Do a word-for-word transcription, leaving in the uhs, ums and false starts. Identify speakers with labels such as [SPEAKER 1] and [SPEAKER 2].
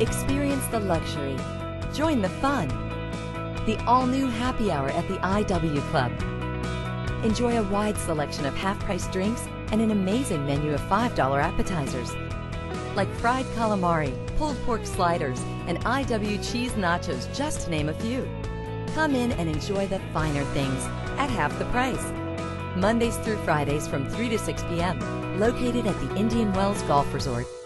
[SPEAKER 1] Experience the luxury. Join the fun. The all-new happy hour at the I W Club. Enjoy a wide selection of half-price drinks and an amazing menu of five dollar appetizers, like fried calamari, pulled pork sliders, and I W cheese nachos, just to name a few. Come in and enjoy the finer things at half the price. Mondays through Fridays from three to six p m Located at the Indian Wells Golf Resort.